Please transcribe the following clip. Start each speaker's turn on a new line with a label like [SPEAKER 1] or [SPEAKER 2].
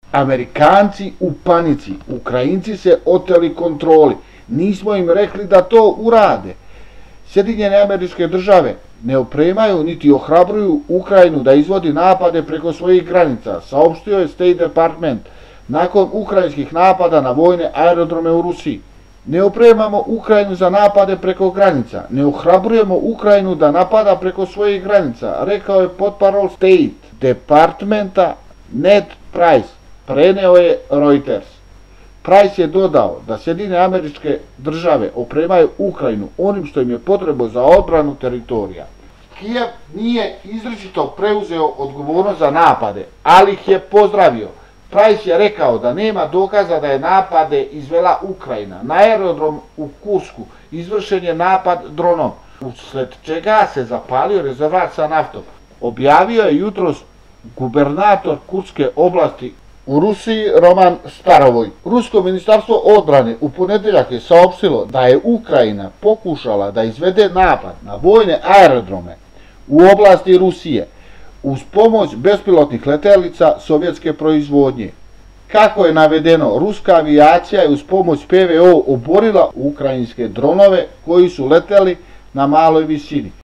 [SPEAKER 1] Amerikanci u panici, Ukrajinci se oteli kontroli, nismo im rekli da to urade. Sjedinjene Američke Države ne opremaju niti ohrabruju Ukrajinu da izvodi napade preko svojih granica, saopštio je State Department nakon ukrajinskih napada na vojne aerodrome u Rusiji. Ne opremamo Ukrajinu za napade preko granica, ne ohrabrujemo Ukrajinu da napada preko svojih granica, rekao je potparol State Departmenta Ned Price, preneo je Reuters. Price je dodao da Sjedinjene Američke Države opremaju Ukrajinu onim što im je potrebno za odbranu teritorija. Kijev nije izričito preuzeo odgovornost za napade, ali ih je pozdravio. Price je rekao da nema dokaza da je napade izvela Ukrajina. Na aerodrom u Kursku izvršen je napad dronom, usled čega se zapalio rezervoar sa naftom. Objavio je jutros gubernator Kurske oblasti u Rusiji Roman Starovoj. Rusko ministarstvo odbrane u ponedjeljak je saopštilo da je Ukrajina pokušala da izvede napad na vojne aerodrome u oblasti Rusije uz pomoć bespilotnih letelica sovjetske proizvodnje. Kako je navedeno, ruska avijacija je uz pomoć PVO oborila ukrajinske dronove koji su leteli na maloj visini.